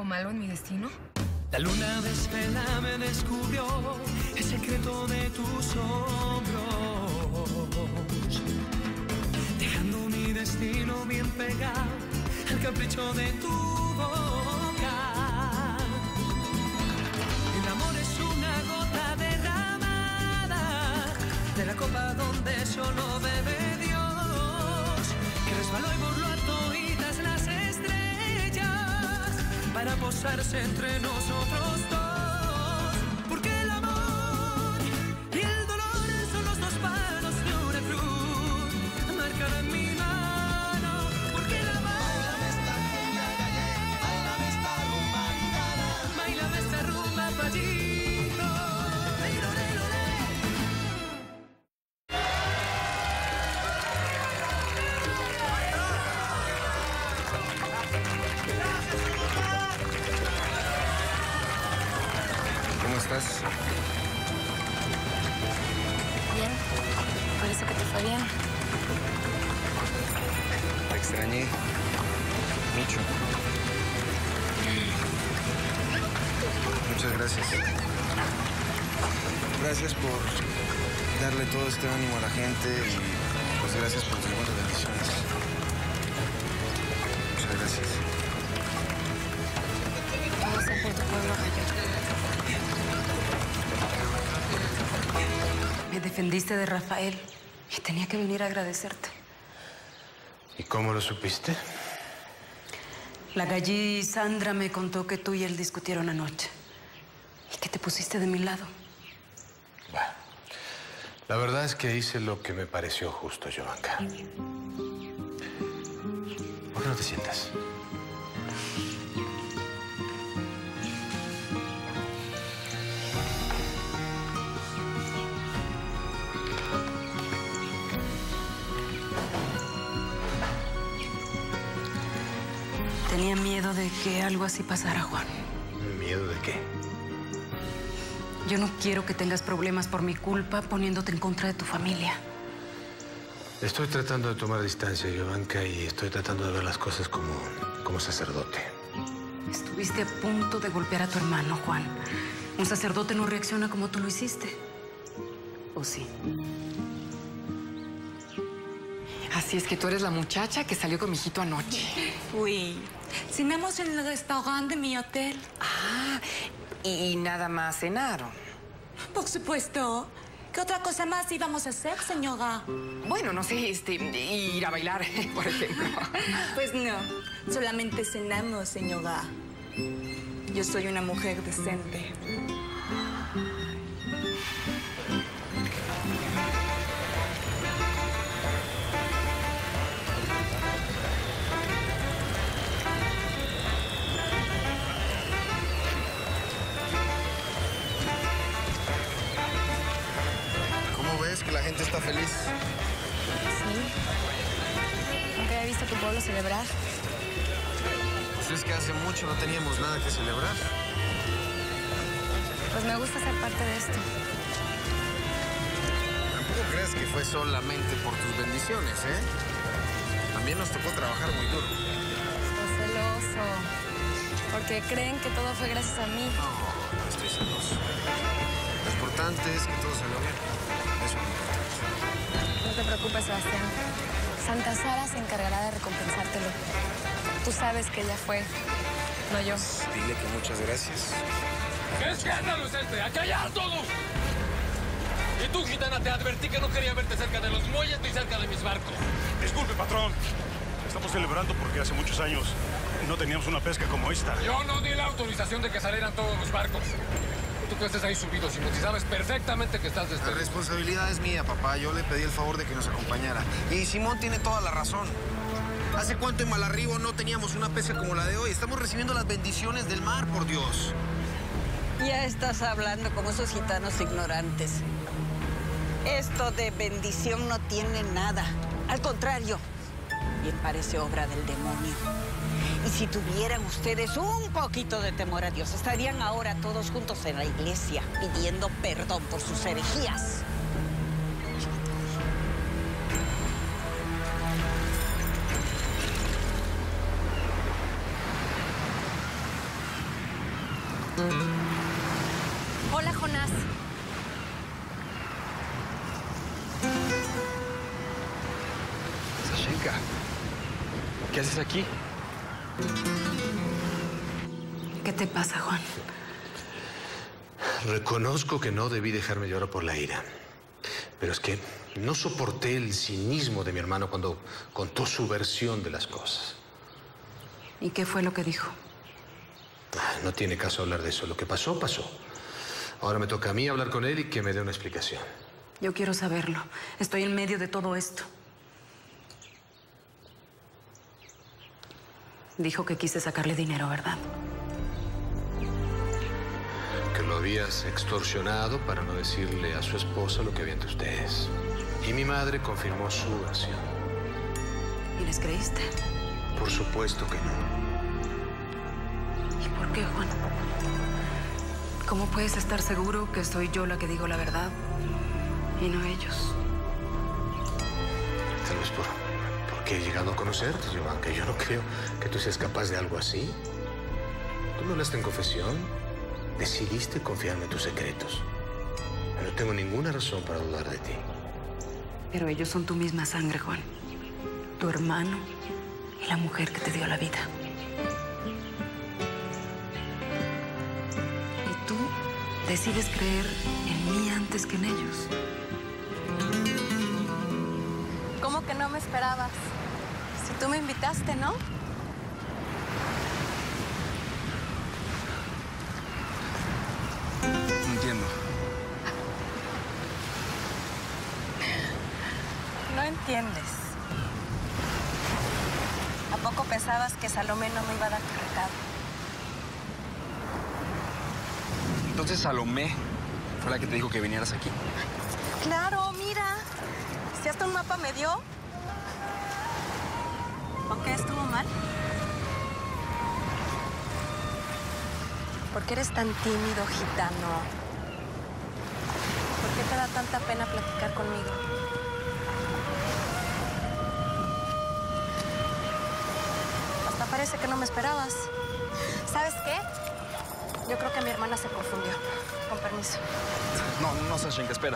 algo malo en mi destino? La luna desvela me descubrió el secreto de tus hombros, dejando mi destino bien pegado al capricho de tu boca. El amor es una gota derramada de la copa donde solo bebe Dios, que resbaló y burló a toditas las estrellas para posarse entre nosotros dos. Porque el amor y el dolor son los dos palos de una cruz marcada en mi mano. Porque el amor bailame esta rumba gitana, bailame esta rumba payito. ¿Cómo estás? Bien. Parece que te fue bien. Te extrañé mucho. Muchas gracias. Gracias por darle todo este ánimo a la gente y pues gracias por tus buenas bendiciones. Muchas gracias. Todo sea por tu pueblo, Rayo. Me defendiste de Rafael y tenía que venir a agradecerte. ¿Y cómo lo supiste? La gallí Sandra me contó que tú y él discutieron anoche y que te pusiste de mi lado. Bueno, la verdad es que hice lo que me pareció justo, Jovanka. ¿Por qué no te sientas? Tenía miedo de que algo así pasara, Juan. ¿Miedo de qué? Yo no quiero que tengas problemas por mi culpa poniéndote en contra de tu familia. Estoy tratando de tomar distancia, Jovanka, y estoy tratando de ver las cosas como sacerdote. Estuviste a punto de golpear a tu hermano, Juan. Un sacerdote no reacciona como tú lo hiciste. ¿O sí? Así es que tú eres la muchacha que salió con mi hijito anoche. Oui. Cenamos en el restaurante de mi hotel. Ah, y nada más cenaron. Por supuesto. ¿Qué otra cosa más íbamos a hacer, señora? Bueno, no sé, ir a bailar, por ejemplo. Pues no. Solamente cenamos, señora. Yo soy una mujer decente. ¿Ves que la gente está feliz? Sí. Nunca había visto a tu pueblo celebrar. Pues es que hace mucho no teníamos nada que celebrar. Pues me gusta ser parte de esto. Tampoco creas que fue solamente por tus bendiciones, ¿eh? También nos tocó trabajar muy duro. Estoy celoso. Porque creen que todo fue gracias a mí. No, no estoy celoso. Lo importante es que todo salió bien. Eso es lo importante. No te preocupes, Sebastián. Santa Sara se encargará de recompensártelo. Tú sabes que ella fue, no yo. Dile que muchas gracias. ¿Qué escándalo es este? ¡A callar todos! Y tú, gitana, te advertí que no quería verte cerca de los muelles ni cerca de mis barcos. Disculpe, patrón. Estamos celebrando porque hace muchos años no teníamos una pesca como esta. Yo no di la autorización de que salieran todos los barcos. Tú que estés ahí subido, Simón, si sabes perfectamente que estás La despedido. responsabilidad es mía, papá. Yo le pedí el favor de que nos acompañara. Y Simón tiene toda la razón. ¿Hace cuánto en Malarribo no teníamos una pesca como la de hoy? Estamos recibiendo las bendiciones del mar, por Dios. Ya estás hablando como esos gitanos ignorantes. Esto de bendición no tiene nada. Al contrario, bien parece obra del demonio. Y si tuvieran ustedes un poquito de temor a Dios, estarían ahora todos juntos en la iglesia pidiendo perdón por sus herejías. Hola, Jonás. Sashenka, ¿qué haces aquí? ¿Qué te pasa, Juan? Reconozco que no debí dejarme llevar por la ira. Pero es que no soporté el cinismo de mi hermano cuando contó su versión de las cosas. ¿Y qué fue lo que dijo? No tiene caso hablar de eso. Lo que pasó, pasó. Ahora me toca a mí hablar con él y que me dé una explicación. Yo quiero saberlo. Estoy en medio de todo esto. Dijo que quise sacarle dinero, ¿verdad? Que lo habías extorsionado para no decirle a su esposa lo que había entre ustedes. Y mi madre confirmó su versión. ¿Y les creíste? Por supuesto que no. ¿Y por qué, Juan? ¿Cómo puedes estar seguro que soy yo la que digo la verdad y no ellos? Tal vez porque he llegado a conocerte, Giovanka. Yo no creo que tú seas capaz de algo así. Tú me hablaste en confesión. Decidiste confiarme tus secretos. No tengo ninguna razón para dudar de ti. Pero ellos son tu misma sangre, Juan. Tu hermano y la mujer que te dio la vida. Y tú decides creer en mí antes que en ellos. ¿Cómo que no me esperabas? Si tú me invitaste, ¿no? No entiendo. No entiendes. ¿A poco pensabas que Salomé no me iba a dar tu recado? Entonces Salomé fue la que te dijo que vinieras aquí. Claro, mira. Si hasta un mapa me dio. ¿O qué estuvo mal? ¿Por qué eres tan tímido, gitano? ¿Por qué te da tanta pena platicar conmigo? Hasta parece que no me esperabas. ¿Sabes qué? Yo creo que mi hermana se confundió. Con permiso. No, Sashenka, espera.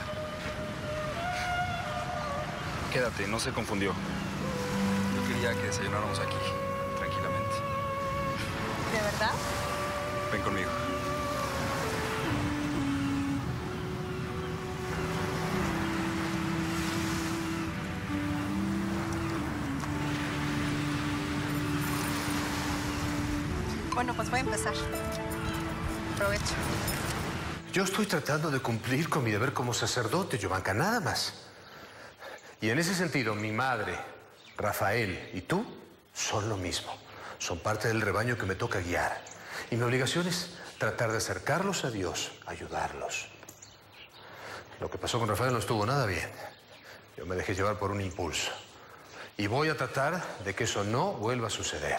Quédate, no se confundió. Yo quería que desayunáramos aquí, tranquilamente. ¿De verdad? Ven conmigo. Bueno, pues voy a empezar. Provecho. Yo estoy tratando de cumplir con mi deber como sacerdote, Giovanka, nada más. Y en ese sentido, mi madre, Rafael y tú son lo mismo. Son parte del rebaño que me toca guiar. Y mi obligación es tratar de acercarlos a Dios, ayudarlos. Lo que pasó con Rafael no estuvo nada bien. Yo me dejé llevar por un impulso. Y voy a tratar de que eso no vuelva a suceder.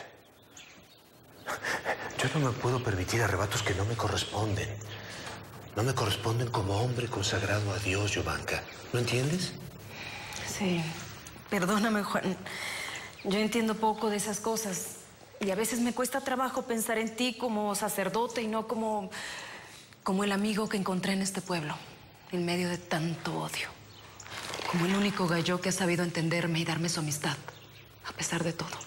Yo no me puedo permitir arrebatos que no me corresponden. No me corresponden como hombre consagrado a Dios, Giovanka. ¿No entiendes? Sí. Perdóname, Juan. Yo entiendo poco de esas cosas. Y a veces me cuesta trabajo pensar en ti como sacerdote y no como el amigo que encontré en este pueblo, en medio de tanto odio. Como el único gallo que ha sabido entenderme y darme su amistad, a pesar de todo.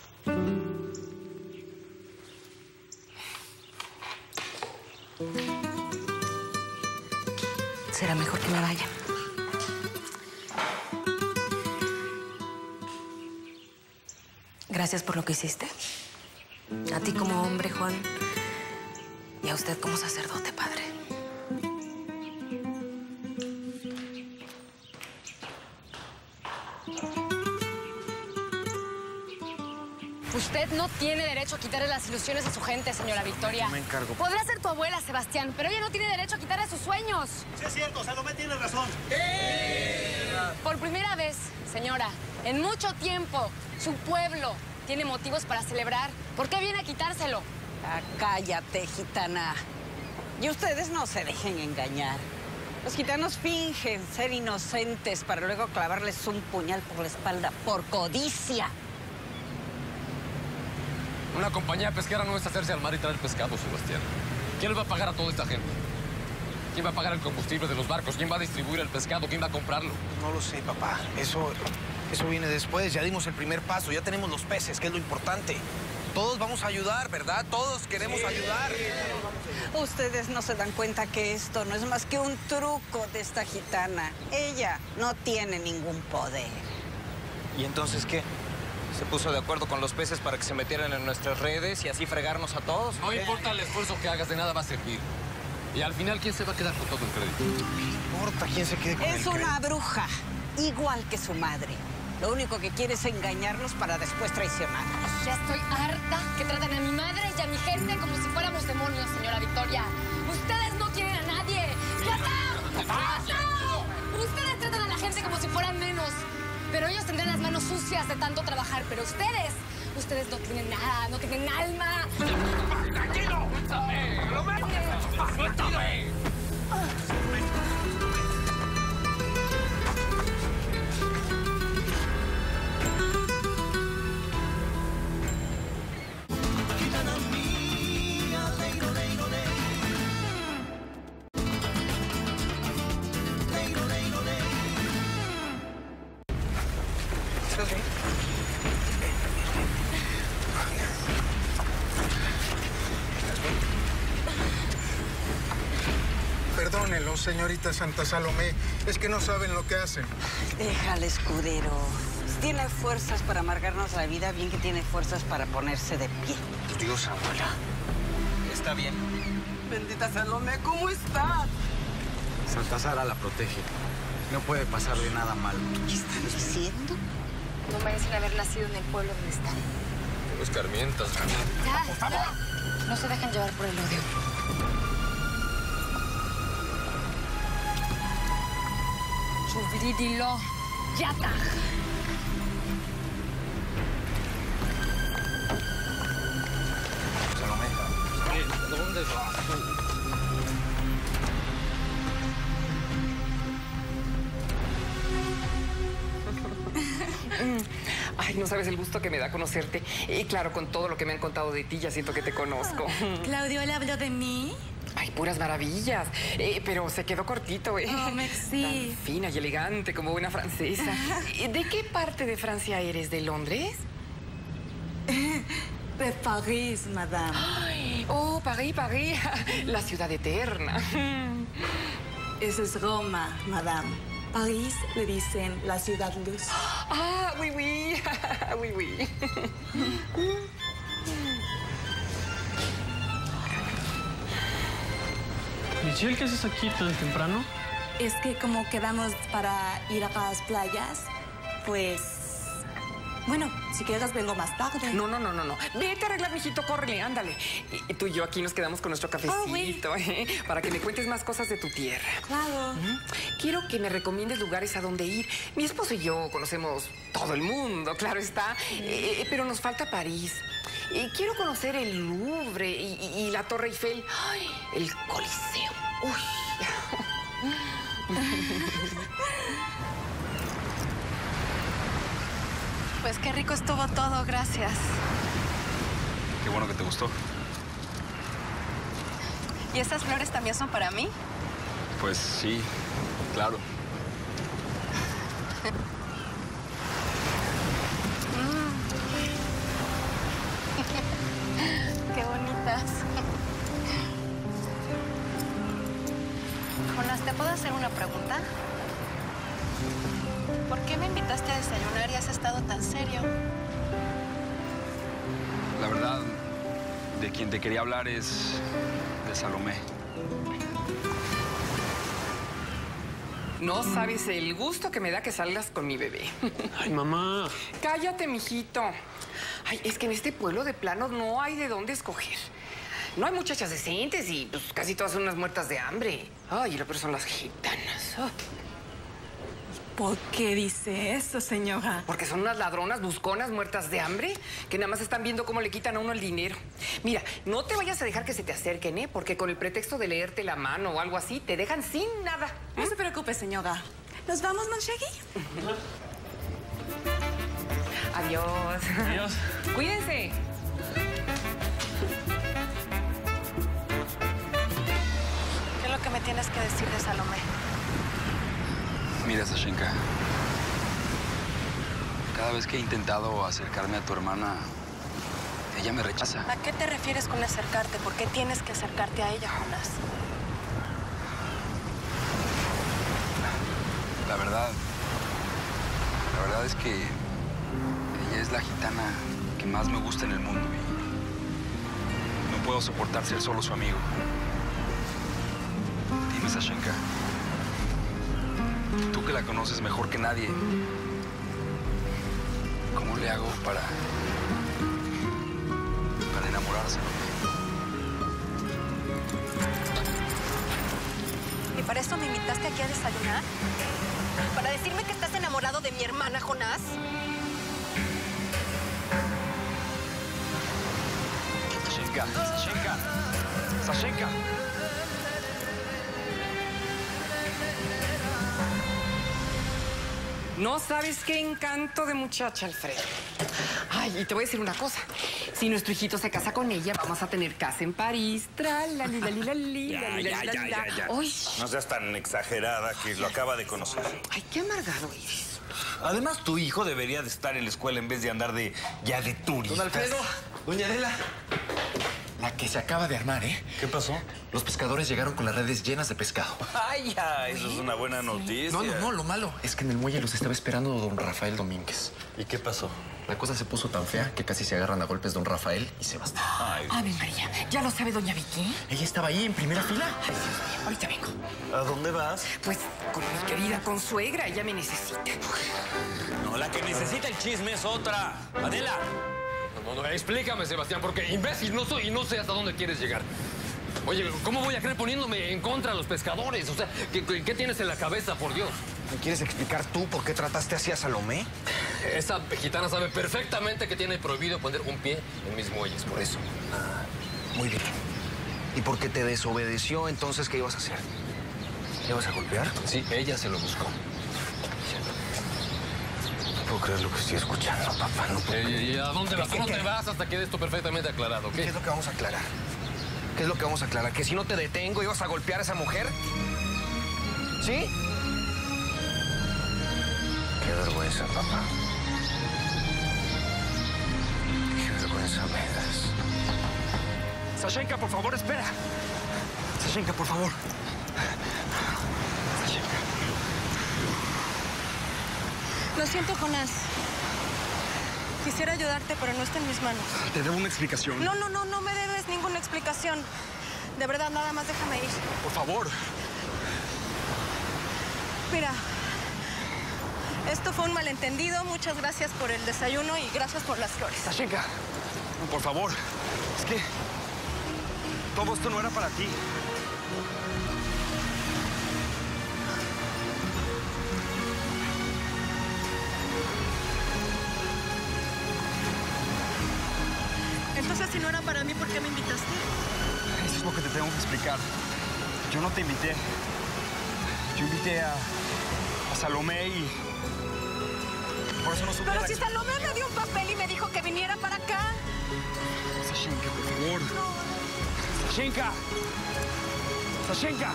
Será mejor que me vaya. Gracias por lo que hiciste. A ti como hombre, Juan, y a usted como sacerdote, padre. Usted no tiene derecho a quitarle las ilusiones a su gente, señora Victoria. Me encargo. Podrá ser tu abuela, Sebastián, pero ella no tiene derecho a quitarle sus sueños. Sí es cierto, Salomé tiene razón. Por primera vez, señora, en mucho tiempo, su pueblo tiene motivos para celebrar. ¿Por qué viene a quitárselo? Ah, cállate, gitana. Y ustedes no se dejen engañar. Los gitanos fingen ser inocentes para luego clavarles un puñal por la espalda por codicia. Una compañía pesquera no es hacerse al mar y traer pescado, Sebastián. ¿Quién le va a pagar a toda esta gente? ¿Quién va a pagar el combustible de los barcos? ¿Quién va a distribuir el pescado? ¿Quién va a comprarlo? No lo sé, papá. Eso viene después. Ya dimos el primer paso. Ya tenemos los peces, que es lo importante. Todos vamos a ayudar, ¿verdad? Todos queremos ayudar. Ustedes no se dan cuenta que esto no es más que un truco de esta gitana. Ella no tiene ningún poder. ¿Y entonces qué? ¿Se puso de acuerdo con los peces para que se metieran en nuestras redes y así fregarnos a todos? No importa el esfuerzo que hagas, de nada va a servir. Y al final, ¿quién se va a quedar con todo el crédito? No importa quién se quede con el crédito. Es una bruja, igual que su madre. Lo único que quiere es engañarnos para después traicionarnos. Ya estoy harta que traten a mi madre y a mi gente como si fuéramos demonios, señora Victoria. Ustedes no quieren a nadie. ¡Ya está! ¡Basta! Ustedes tratan a la gente como si fueran menos. Pero ellos tendrán las manos sucias de tanto trabajar. Pero ustedes no tienen nada, no tienen alma. ¡Tranquilo! ¡Suéltame! ¡Lo meto! ¡Suéltame! Perdónenlo, señorita Santa Salomé. Es que no saben lo que hacen. Déjale, escudero. Tiene fuerzas para amargarnos la vida, bien que tiene fuerzas para ponerse de pie. Dios, abuela. Está bien. Bendita Salomé, ¿cómo estás? Santa Sara la protege. No puede pasarle nada malo. ¿Qué están diciendo? No merecen haber nacido en el pueblo donde están. Los escarmientas. Ya, por favor. No se dejan llevar por el odio. Chubridilo. Yata. Salomé. ¿Dónde vas? Ay, no sabes el gusto que me da conocerte. Y claro, con todo lo que me han contado de ti, ya siento que te conozco. ¿Claudio le habló de mí? Ay, puras maravillas. Pero se quedó cortito, ¿eh? Oh, merci. Tan fina y elegante como una francesa. ¿De qué parte de Francia eres? ¿De Londres? De París, madame. Ay, oh, París, París. La ciudad eterna. Eso es Roma, madame. París le dicen la ciudad luz. Ah, oui, oui. Oui, oui. Michelle, ¿qué haces aquí tan temprano? Es que como quedamos para ir a las playas, pues... Bueno, si quieres vengo más tarde. No. Vete a arreglar, mijito, córrele, ándale. Y tú y yo aquí nos quedamos con nuestro cafecito, para que me cuentes más cosas de tu tierra. Claro. Quiero que me recomiendes lugares a donde ir. Mi esposo y yo conocemos todo el mundo, claro está, pero nos falta París. Quiero conocer el Louvre y la Torre Eiffel. Ay, el Coliseo. Uy. Pues qué rico estuvo todo, gracias. Qué bueno que te gustó. ¿Y estas flores también son para mí? Pues sí, claro. Qué bonitas. Jonas, ¿te puedo hacer una pregunta? ¿Por qué me invitaste a desayunar y has estado tan serio? La verdad, de quien te quería hablar es de Salomé. No sabes el gusto que me da que salgas con mi bebé. Ay, mamá. Cállate, mijito. Ay, es que en este pueblo de plano no hay de dónde escoger. No hay muchachas decentes y pues casi todas son unas muertas de hambre. Ay, y lo peor son las gitanas. Oh. ¿Por qué dice eso, señora? Porque son unas ladronas, busconas, muertas de hambre, que nada más están viendo cómo le quitan a uno el dinero. Mira, no te vayas a dejar que se te acerquen, ¿eh? Porque con el pretexto de leerte la mano o algo así, te dejan sin nada. No se preocupe, señora. ¿Nos vamos, Monchegui? Adiós. Adiós. Cuídense. me tienes que decir de Salomé. Mira, Sashenka. Cada vez que he intentado acercarme a tu hermana, ella me rechaza. ¿A qué te refieres con acercarte? ¿Por qué tienes que acercarte a ella, Jonás? La verdad es que ella es la gitana que más me gusta en el mundo y no puedo soportar ser solo su amigo. Dime, Sashenka, tú que la conoces mejor que nadie, ¿cómo le hago para enamorarse? ¿Y para eso me invitaste aquí a desayunar? ¿Para decirme que estás enamorado de mi hermana, Jonás? Sashenka. No sabes qué encanto de muchacha, Alfredo. Ay, y te voy a decir una cosa. Si nuestro hijito se casa con ella, vamos a tener casa en París. Ya. No seas tan exagerada, que lo acaba de conocer. Ay, qué amargado eres. Además, tu hijo debería de estar en la escuela en vez de andar de turista. Don Alfredo, doña Adela. La que se acaba de armar, ¿eh? ¿Qué pasó? Los pescadores llegaron con las redes llenas de pescado. Ay, ya, eso es una buena noticia. No, lo malo es que en el muelle los estaba esperando don Rafael Domínguez. ¿Y qué pasó? La cosa se puso tan fea que casi se agarran a golpes don Rafael y Sebastián. Ave María, ¿ya lo sabe doña Vicky? Ella estaba ahí en primera fila. Ay, Dios mío, ahorita vengo. ¿A dónde vas? Pues con mi querida consuegra, ella me necesita. No, la que necesita el chisme es otra. Adela. No, explícame, Sebastián, porque imbécil no soy y no sé hasta dónde quieres llegar. Oye, ¿cómo voy a creer poniéndome en contra de los pescadores? O sea, ¿qué tienes en la cabeza, por Dios? ¿Me quieres explicar tú por qué trataste así a Salomé? Esa gitana sabe perfectamente que tiene prohibido poner un pie en mis muelles, por eso. Muy bien. ¿Y por qué te desobedeció entonces? ¿Qué ibas a hacer? ¿Le ibas a golpear? Sí, ella se lo buscó. No puedo creer lo que estoy escuchando, papá. No puedo ¿Y a dónde vas? ¿Cómo te vas hasta quede esto perfectamente aclarado? ¿Qué es lo que vamos a aclarar? ¿Qué es lo que vamos a aclarar? ¿Que si no te detengo ibas a golpear a esa mujer? ¿Sí? Qué vergüenza, papá. Qué vergüenza me das. Sashenka, por favor, espera. Sashenka, por favor. Sashenka. Lo siento, Jonás. Quisiera ayudarte, pero no está en mis manos. Te debo una explicación. No me debes ninguna explicación. De verdad, nada más déjame ir. Por favor. Mira, esto fue un malentendido. Muchas gracias por el desayuno y gracias por las flores. Sashenka, por favor. Es que todo esto no era para ti. Entonces, si no era para mí, ¿por qué me invitaste? Eso es lo que te tengo que explicar. Yo no te invité. Yo invité a Salomé y por eso no supe. Pero si Salomé me dio un papel y me dijo que viniera para acá. Sashenka, por favor. Sashenka. Sashenka.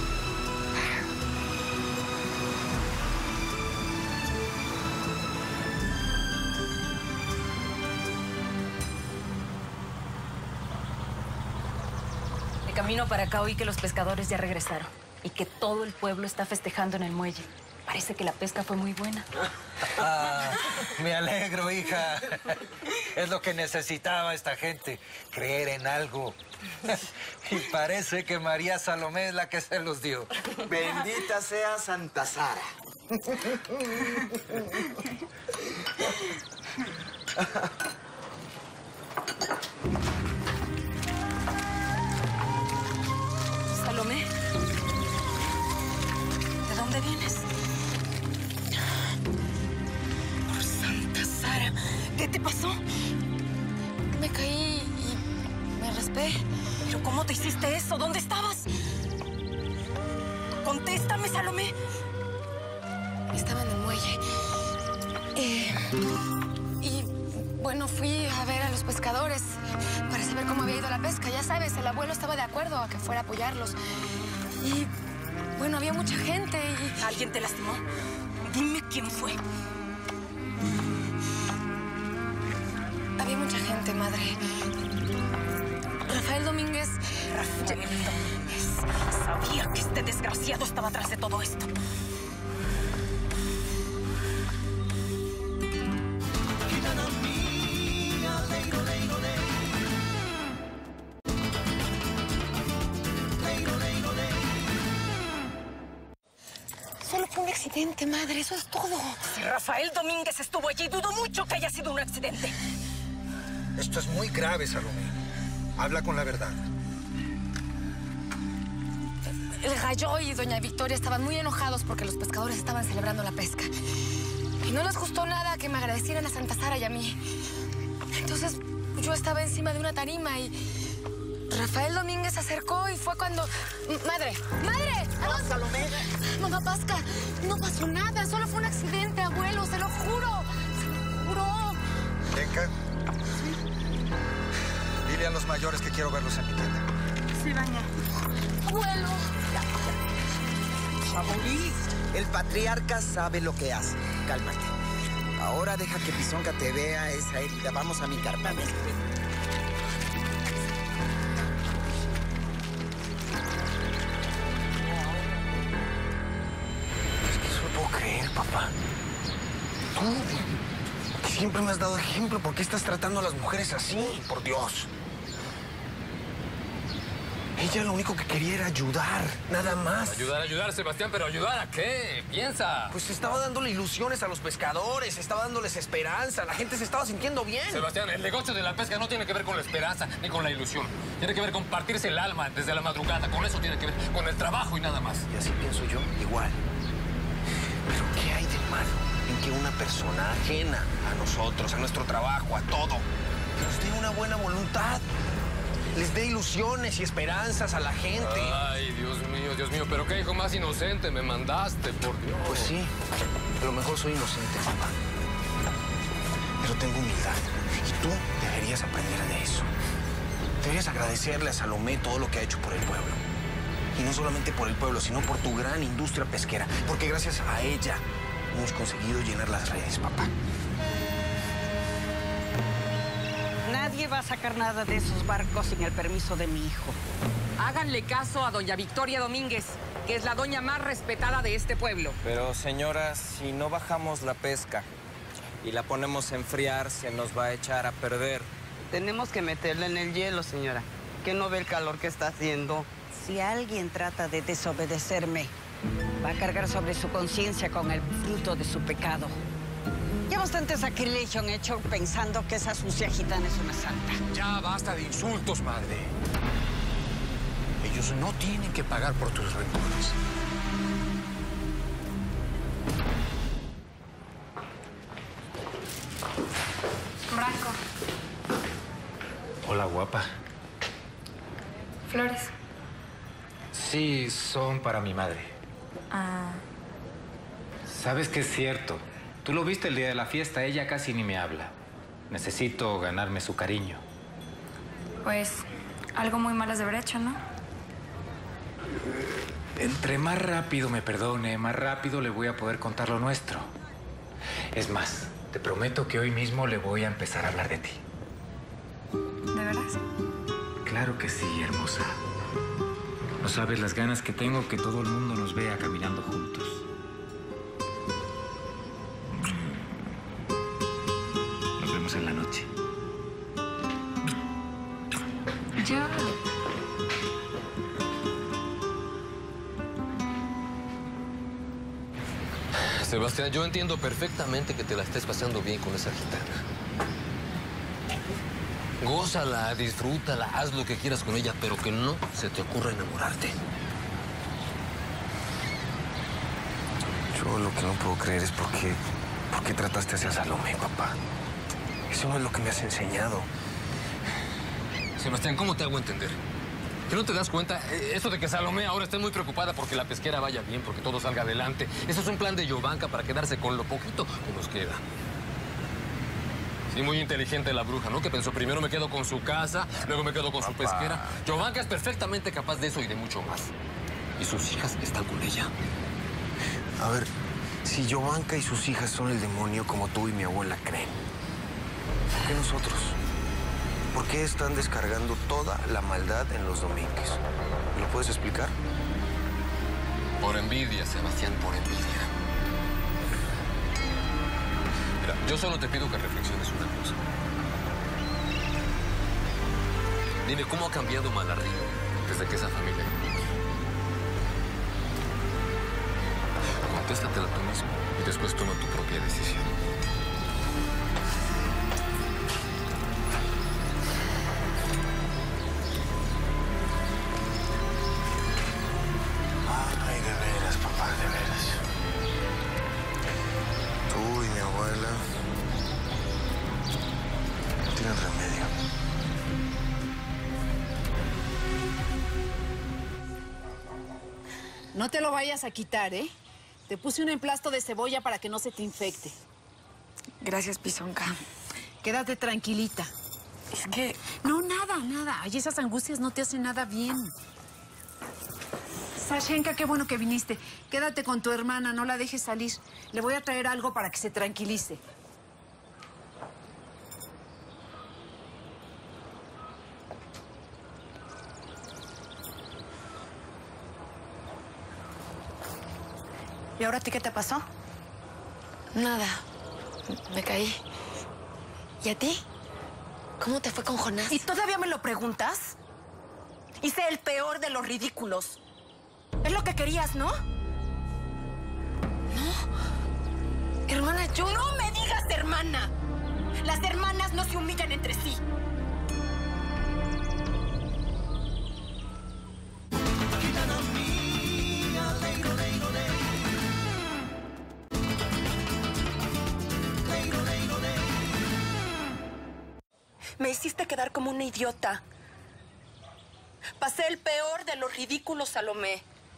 De camino para acá oí que los pescadores ya regresaron y que todo el pueblo está festejando en el muelle. Parece que la pesca fue muy buena. Me alegro, hija. Es lo que necesitaba esta gente, creer en algo. Y parece que María Salomé es la que se los dio. Bendita sea Santa Sara. Salomé, ¿de dónde vienes? Por Santa Sara, ¿qué te pasó? Me caí y me raspé. ¿Pero cómo te hiciste eso? ¿Dónde estabas? Contéstame, Salomé. Estaba en el muelle. Y bueno, fui a ver a los pescadores para saber cómo había ido la pesca. Ya sabes, el abuelo estaba de acuerdo a que fuera a apoyarlos. Y, bueno, había mucha gente y... ¿Alguien te lastimó? Dime quién fue. Había mucha gente, madre. Rafael Domínguez... Rafael Domínguez. Sabía que este desgraciado estaba atrás de todo esto. Solo fue un accidente, madre, eso es todo. Si Rafael Domínguez estuvo allí, dudo mucho que haya sido un accidente. Esto es muy grave, Salomé. Habla con la verdad. El Gallo y doña Victoria estaban muy enojados porque los pescadores estaban celebrando la pesca. Y no les gustó nada que me agradecieran a Santa Sara y a mí. Entonces, yo estaba encima de una tarima y... Rafael Domínguez se acercó y fue cuando... ¡Madre! ¡Madre! No, Salomé. Mamá Pasca, no pasó nada. Solo fue un accidente, abuelo. Se lo juro. Se lo juro. Lenka. Dile a los mayores que quiero verlos en mi tienda. Sí, baña. Abuelo. Maurice, el patriarca sabe lo que hace. Cálmate. Ahora deja que Pisonga te vea esa herida. Vamos a mi campamento. Papá, tú, que siempre me has dado ejemplo, ¿por qué estás tratando a las mujeres así? Por Dios. Ella lo único que quería era ayudar, nada más. Ayudar, Sebastián, pero ¿ayudar a qué? Piensa. Pues estaba dándole ilusiones a los pescadores, estaba dándoles esperanza, la gente se estaba sintiendo bien. Sebastián, el negocio de la pesca no tiene que ver con la esperanza ni con la ilusión. Tiene que ver con partirse el alma desde la madrugada. Con eso tiene que ver, con el trabajo y nada más. Y así pienso yo, igual. Pero ¿qué hay de malo en que una persona ajena a nosotros, a nuestro trabajo, a todo, nos dé una buena voluntad? Les dé ilusiones y esperanzas a la gente. Ay, Dios mío, pero qué hijo más inocente me mandaste, por Dios. Pues sí, a lo mejor soy inocente, papá. Pero tengo humildad. Y tú deberías aprender de eso. Deberías agradecerle a Salomé todo lo que ha hecho por el pueblo. Y no solamente por el pueblo, sino por tu gran industria pesquera. Porque gracias a ella hemos conseguido llenar las redes, papá. Nadie va a sacar nada de esos barcos sin el permiso de mi hijo. Háganle caso a doña Victoria Domínguez, que es la doña más respetada de este pueblo. Pero, señora, si no bajamos la pesca y la ponemos a enfriar, se nos va a echar a perder. Tenemos que meterla en el hielo, señora. ¿Que no ve el calor que está haciendo? Si alguien trata de desobedecerme, va a cargar sobre su conciencia con el fruto de su pecado. Ya bastante sacrilegio han hecho pensando que esa sucia gitana es una santa. Ya basta de insultos, madre. Ellos no tienen que pagar por tus rencores. Branco. Hola, guapa. Flores. Sí, son para mi madre. Ah. ¿Sabes qué es cierto? Tú lo viste el día de la fiesta, ella casi ni me habla. Necesito ganarme su cariño. Pues algo muy mal has de haber hecho, ¿no? Entre más rápido me perdone, más rápido le voy a poder contar lo nuestro. Es más, te prometo que hoy mismo le voy a empezar a hablar de ti. ¿De veras? Claro que sí, hermosa. No sabes las ganas que tengo que todo el mundo nos vea caminando juntos. Nos vemos en la noche. Ya. Sebastián, yo entiendo perfectamente que te la estés pasando bien con esa gitana. Gózala, disfrútala, haz lo que quieras con ella, pero que no se te ocurra enamorarte. Yo lo que no puedo creer es por qué trataste así a Salomé, papá. Eso no es lo que me has enseñado. Sebastián, ¿cómo te hago entender? ¿Que no te das cuenta? Eso de que Salomé ahora esté muy preocupada porque la pesquera vaya bien, porque todo salga adelante. Eso es un plan de Jovanka para quedarse con lo poquito que nos queda. Sí, muy inteligente la bruja, ¿no? Que pensó, primero me quedo con su casa, luego me quedo con su pesquera. Jovanka es perfectamente capaz de eso y de mucho más. Y sus hijas están con ella. A ver, si Jovanka y sus hijas son el demonio como tú y mi abuela creen, ¿por qué nosotros? ¿Por qué están descargando toda la maldad en los Domínguez? ¿Me lo puedes explicar? Por envidia, Sebastián, por envidia. Mira, yo solo te pido que reflexiones una cosa. Dime, ¿cómo ha cambiado Malarrío desde que esa familia llegó? Contéstatela tú mismo y después toma tu propia decisión. Ay, de veras, papá, de veras. Tú y mi abuela no tienen remedio. No te lo vayas a quitar, ¿eh? Te puse un emplasto de cebolla para que no se te infecte. Gracias, Pisonka. Quédate tranquilita. Es que... No, nada. Ay, esas angustias no te hacen nada bien. Sashenka, qué bueno que viniste. Quédate con tu hermana, no la dejes salir. Le voy a traer algo para que se tranquilice. ¿Y ahora a ti qué te pasó? Nada. Me caí. ¿Y a ti? ¿Cómo te fue con Jonás? ¿Y todavía me lo preguntas? Hice el peor de los ridículos. Es lo que querías, ¿no? No. Hermana, yo... ¡No me digas hermana! Las hermanas no se humillan entre sí. Me hiciste quedar como una idiota. Pasé el peor de los ridículos, Salomé.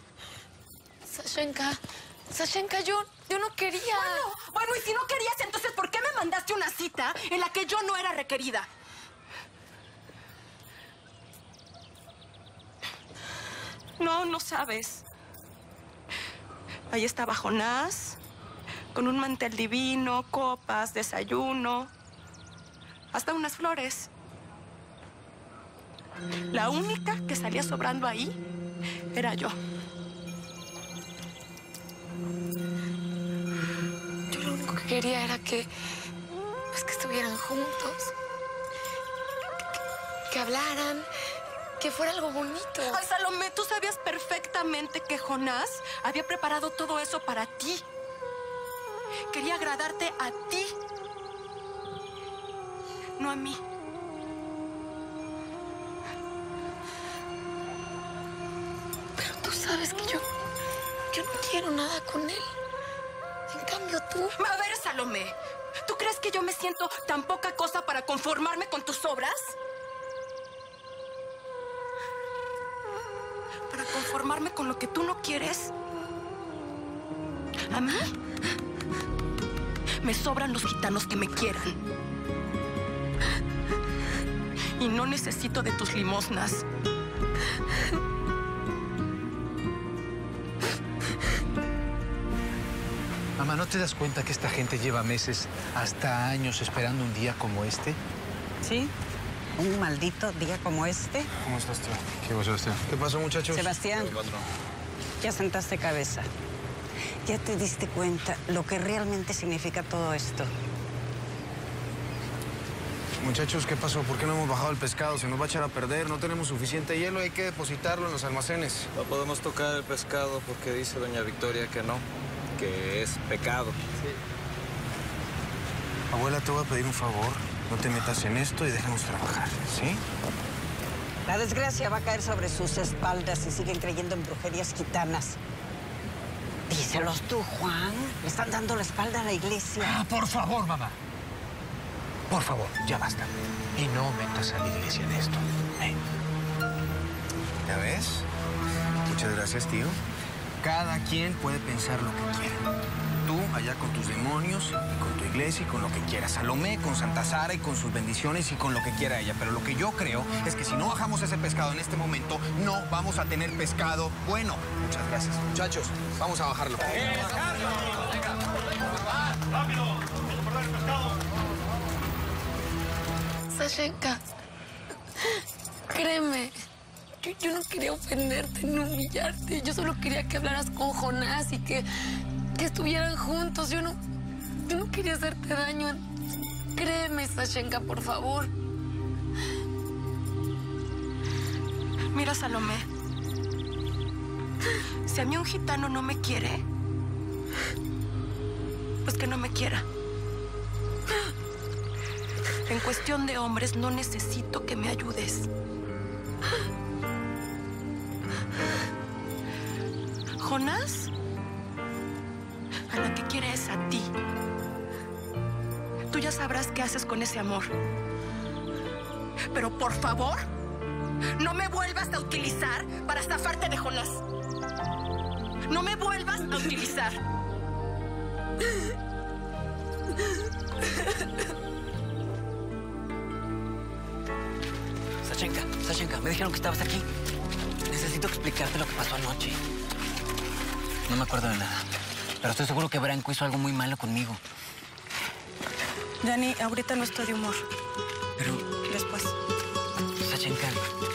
Sashenka, yo no quería. Bueno, y si no querías, entonces ¿por qué me mandaste una cita en la que yo no era requerida? No sabes. Ahí estaba Jonás, con un mantel divino, copas, desayuno, hasta unas flores. La única que salía sobrando ahí era yo. Yo lo único que quería era que estuvieran juntos, que hablaran, que fuera algo bonito. Ay, Salomé, tú sabías perfectamente que Jonás había preparado todo eso para ti. Quería agradarte a ti, no a mí. Pero tú sabes que yo no quiero nada con él. En cambio, tú... A ver, Salomé, ¿tú crees que yo me siento tan poca cosa para conformarme con tus obras? ¿Para conformarme con lo que tú no quieres? ¿A mí? Me sobran los gitanos que me quieran. Y no necesito de tus limosnas. Mamá, ¿no te das cuenta que esta gente lleva meses, hasta años, esperando un día como este? Sí, un maldito día como este. ¿Cómo estás, tío? ¿Qué pasó, Sebastián? ¿Qué pasó, muchachos? Sebastián, ya sentaste cabeza. Ya te diste cuenta lo que realmente significa todo esto. Muchachos, ¿qué pasó? ¿Por qué no hemos bajado el pescado? Se nos va a echar a perder, no tenemos suficiente hielo, hay que depositarlo en los almacenes. No podemos tocar el pescado porque dice doña Victoria que no, que es pecado. Sí. Abuela, te voy a pedir un favor. No te metas en esto y déjanos trabajar, ¿sí? La desgracia va a caer sobre sus espaldas si siguen creyendo en brujerías gitanas. Díselos tú, Juan. Le están dando la espalda a la iglesia. Ah, por favor, mamá. Por favor, ya basta. Y no metas a la iglesia en esto. ¿Ya ves? Muchas gracias, tío. Cada quien puede pensar lo que quiera. Tú allá con tus demonios y con tu iglesia. iglesia y con lo que quiera Salomé, con Santa Sara y con sus bendiciones y con lo que quiera ella. Pero lo que yo creo es que si no bajamos ese pescado en este momento, no vamos a tener pescado bueno. Muchas gracias. Muchachos, vamos a bajarlo. ¡Rápido! ¡Vamos a perder el pescado! Sashenka, créeme, yo no quería ofenderte ni humillarte. Yo solo quería que hablaras con Jonás y que estuvieran juntos. Yo no quería hacerte daño. Créeme, Sashenka, por favor. Mira, Salomé, si a mí un gitano no me quiere, pues que no me quiera. En cuestión de hombres, no necesito que me ayudes. Jonás, a la que quiere es a ti. Tú ya sabrás qué haces con ese amor. Pero por favor, no me vuelvas a utilizar para zafarte de Jonás. No me vuelvas a utilizar. Sashenka, me dijeron que estabas aquí. Necesito explicarte lo que pasó anoche. No me acuerdo de nada, pero estoy seguro que Branco hizo algo muy malo conmigo. Dani, ahorita no estoy de humor. Pero... después. Sashenka.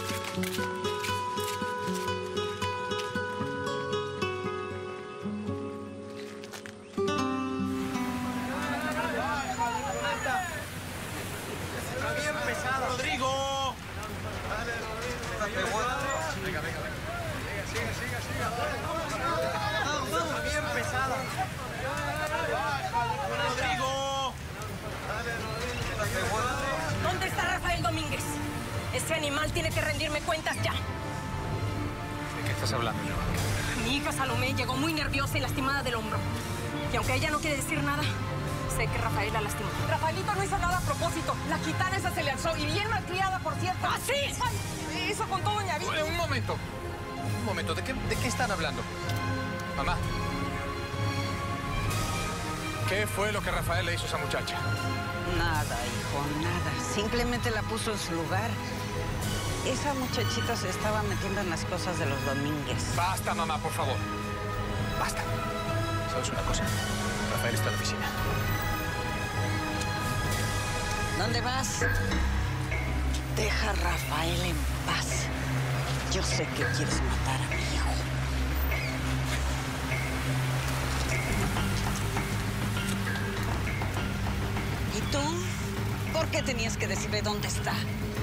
¡Rodrigo! Venga. Siga. Está bien pesada. ¡Rodrigo! ¿Dónde está Rafael Domínguez? Ese animal tiene que rendirme cuentas ya. ¿De qué estás hablando, Joan? Mi hija Salomé llegó muy nerviosa y lastimada del hombro. Y aunque ella no quiere decir nada, sé que Rafael la lastimó. Rafaelito no hizo nada a propósito. La gitana esa se le alzó y bien malcriada, por cierto. ¡Ah, sí! Ay, eso contó doña Vita. Un momento. ¿De qué están hablando? Mamá. ¿Qué fue lo que Rafael le hizo a esa muchacha? Nada, hijo, nada. Simplemente la puso en su lugar. Esa muchachita se estaba metiendo en las cosas de los Domínguez. Basta, mamá, por favor. Basta. ¿Sabes una cosa? Rafael está en la oficina. ¿Dónde vas? Deja a Rafael en paz. Yo sé que quieres matar a mi hijo. ¿Y tú? ¿Por qué tenías que decirle dónde está?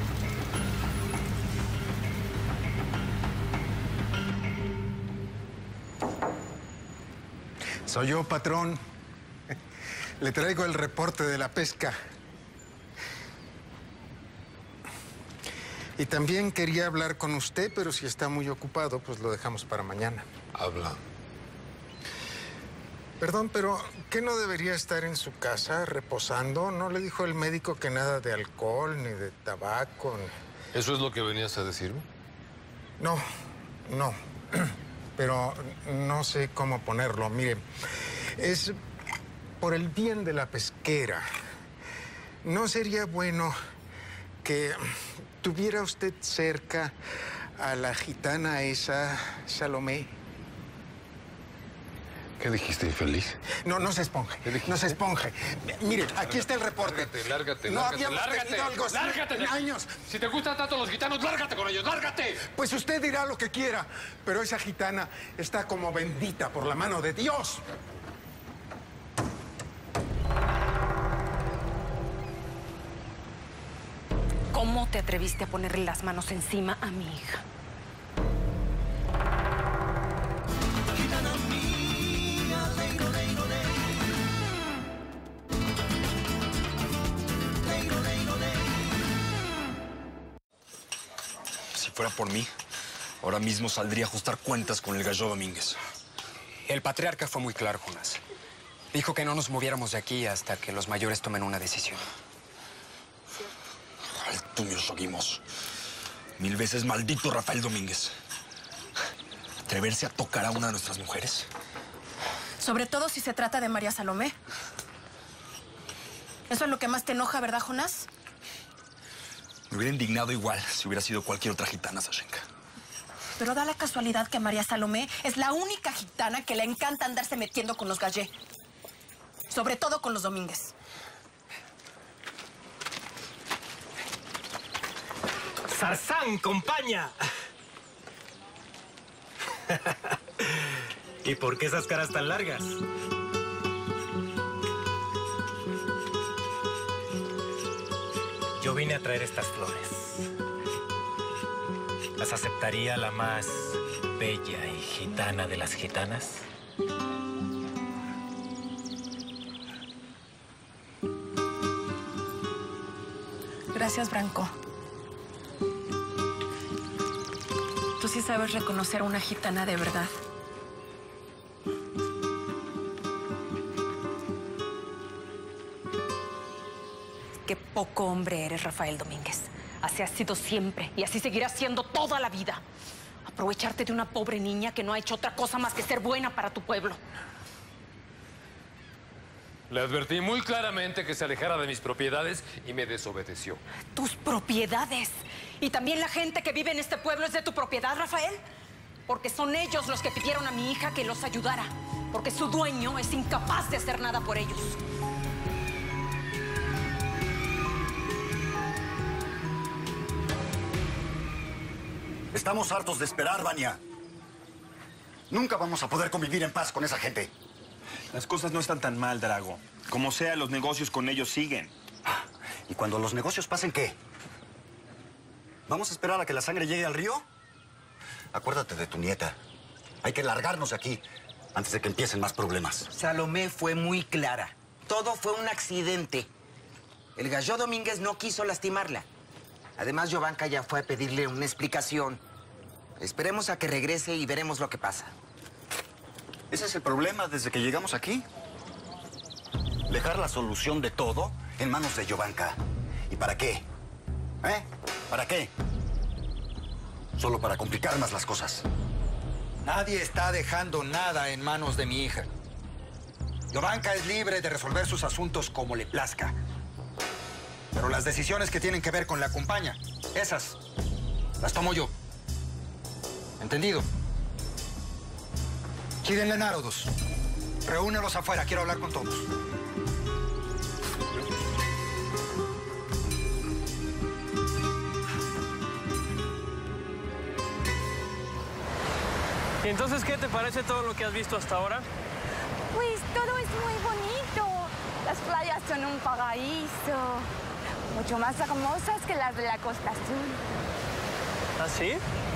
Soy yo, patrón. Le traigo el reporte de la pesca. Y también quería hablar con usted, pero si está muy ocupado, pues lo dejamos para mañana. Habla. Perdón, pero ¿qué no debería estar en su casa reposando? ¿No le dijo el médico que nada de alcohol ni de tabaco? ¿Eso es lo que venías a decirme? No. Pero no sé cómo ponerlo. Mire, es por el bien de la pesquera. ¿No sería bueno que tuviera usted cerca a la gitana esa, Salomé? ¿Qué dijiste, infeliz? No se esponje. No se esponje. Mire, aquí está el reporte. Lárgate. No habíamos tenido algo así en años. Si te gustan tanto los gitanos, lárgate con ellos, lárgate. Pues usted dirá lo que quiera, pero esa gitana está como bendita por la mano de Dios. ¿Cómo te atreviste a ponerle las manos encima a mi hija? Si fuera por mí, ahora mismo saldría a ajustar cuentas con el Gallo Domínguez. El patriarca fue muy claro, Jonás. Dijo que no nos moviéramos de aquí hasta que los mayores tomen una decisión. Alto, nos seguimos. 1000 veces maldito Rafael Domínguez. ¿Atreverse a tocar a una de nuestras mujeres? Sobre todo si se trata de María Salomé. Eso es lo que más te enoja, ¿verdad, Jonás? Me hubiera indignado igual si hubiera sido cualquier otra gitana, Sashenka. Pero da la casualidad que María Salomé es la única gitana que le encanta andarse metiendo con los Gallé. Sobre todo con los Domínguez. ¡Sarsán, compañía! ¿Y por qué esas caras tan largas? Yo vine a traer estas flores. ¿Las aceptaría la más bella y gitana de las gitanas? Gracias, Branco. Tú sí sabes reconocer a una gitana de verdad. Qué poco hombre eres, Rafael Domínguez. Así has sido siempre y así seguirás siendo toda la vida. Aprovecharte de una pobre niña que no ha hecho otra cosa más que ser buena para tu pueblo. Le advertí muy claramente que se alejara de mis propiedades y me desobedeció. Tus propiedades. Y también la gente que vive en este pueblo es de tu propiedad, Rafael. Porque son ellos los que pidieron a mi hija que los ayudara. Porque su dueño es incapaz de hacer nada por ellos. Estamos hartos de esperar, Vania. Nunca vamos a poder convivir en paz con esa gente. Las cosas no están tan mal, Drago. Como sea, los negocios con ellos siguen. ¿Y cuando los negocios pasen, qué? ¿Vamos a esperar a que la sangre llegue al río? Acuérdate de tu nieta. Hay que largarnos de aquí antes de que empiecen más problemas. Salomé fue muy clara. Todo fue un accidente. El Gallo Domínguez no quiso lastimarla. Además, Jovanka ya fue a pedirle una explicación. Esperemos a que regrese y veremos lo que pasa. Ese es el problema desde que llegamos aquí. Dejar la solución de todo en manos de Jovanka. ¿Y para qué? ¿Eh? ¿Para qué? Solo para complicar más las cosas. Nadie está dejando nada en manos de mi hija. Jovanka es libre de resolver sus asuntos como le plazca. Pero las decisiones que tienen que ver con la compañía, esas las tomo yo. ¿Entendido? Quídenle národos. Reúnelos afuera, quiero hablar con todos. ¿Y entonces qué te parece todo lo que has visto hasta ahora? Pues todo es muy bonito. Las playas son un paraíso. Mucho más hermosas que las de la Costa Azul. ¿Ah, sí?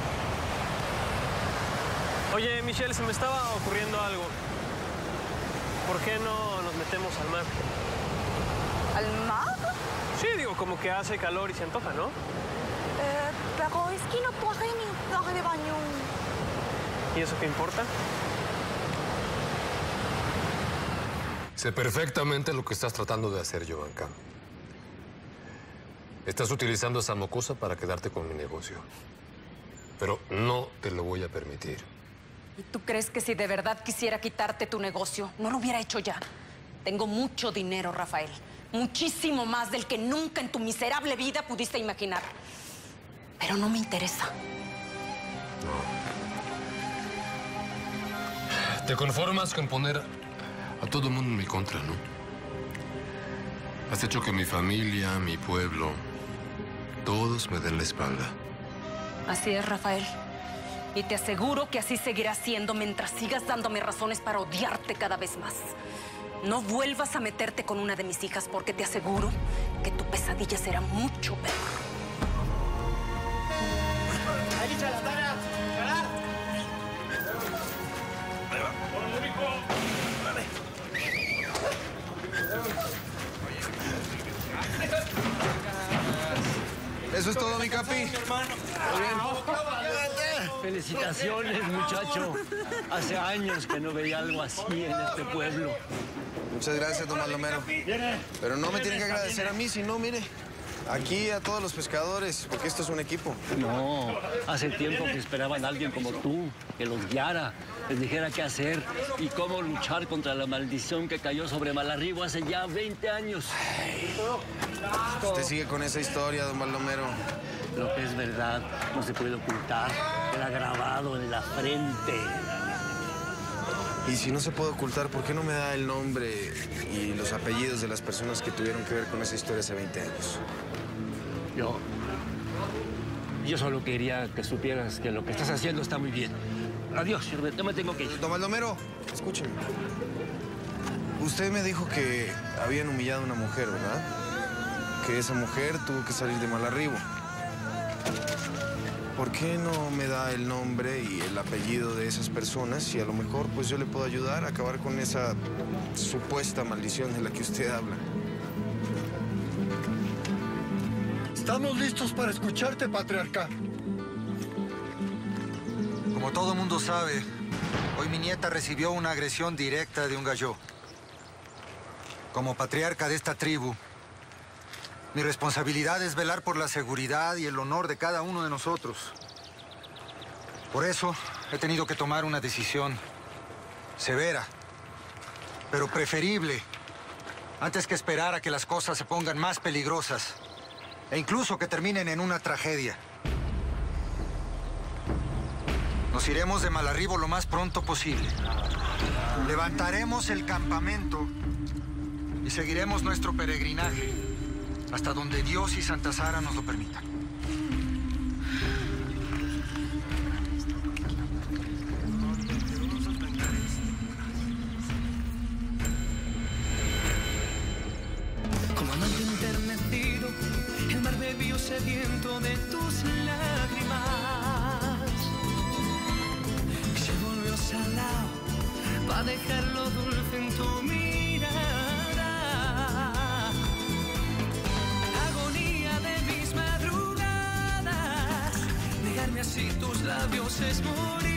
Oye, Michelle, se me estaba ocurriendo algo. ¿Por qué no nos metemos al mar? ¿Al mar? Sí, digo, como que hace calor y se antoja, ¿no? Pero es que no traje mi traje de baño. ¿Y eso qué importa? Sé perfectamente lo que estás tratando de hacer, Jovanka. Estás utilizando esa mocosa para quedarte con mi negocio. Pero no te lo voy a permitir. ¿Y tú crees que si de verdad quisiera quitarte tu negocio, no lo hubiera hecho ya? Tengo mucho dinero, Rafael. Muchísimo más del que nunca en tu miserable vida pudiste imaginar. Pero no me interesa. Te conformas con poner a todo el mundo en mi contra, ¿no? Has hecho que mi familia, mi pueblo, todos me den la espalda. Así es, Rafael. Y te aseguro que así seguirá siendo mientras sigas dándome razones para odiarte cada vez más. No vuelvas a meterte con una de mis hijas porque te aseguro que tu pesadilla será mucho peor. Eso es todo, mi capi. Felicitaciones, muchacho. Hace años que no veía algo así en este pueblo. Muchas gracias, don Baldomero. Pero no me tiene que agradecer a mí, si no, mire. Aquí a todos los pescadores, porque esto es un equipo. No, hace tiempo que esperaban a alguien como tú, que los guiara, les dijera qué hacer y cómo luchar contra la maldición que cayó sobre Malarribo hace ya 20 años. Usted sigue con esa historia, don Baldomero. Lo que es verdad no se puede ocultar, queda grabado en la frente. Y si no se puede ocultar, ¿por qué no me da el nombre y los apellidos de las personas que tuvieron que ver con esa historia hace 20 años? Yo solo quería que supieras que lo que estás haciendo está muy bien. Adiós, yo me tengo que ir. Don Baldomero, escúcheme. Usted me dijo que habían humillado a una mujer, ¿verdad? Que esa mujer tuvo que salir de Malarribo. ¿Por qué no me da el nombre y el apellido de esas personas? Y a lo mejor, pues, yo le puedo ayudar a acabar con esa supuesta maldición de la que usted habla. Estamos listos para escucharte, patriarca. Como todo mundo sabe, hoy mi nieta recibió una agresión directa de un gallo. Como patriarca de esta tribu, mi responsabilidad es velar por la seguridad y el honor de cada uno de nosotros. Por eso he tenido que tomar una decisión severa, pero preferible, antes que esperar a que las cosas se pongan más peligrosas e incluso que terminen en una tragedia. Nos iremos de Malarribo lo más pronto posible. Levantaremos el campamento y seguiremos nuestro peregrinaje hasta donde Dios y Santa Sara nos lo permitan. Como amante enternecido, el mar bebió sediento de tus lágrimas. Se volvió salado para dejarlo dulce en tu mirada. Agonía de mis madrugadas, negarme así tus labios es morir.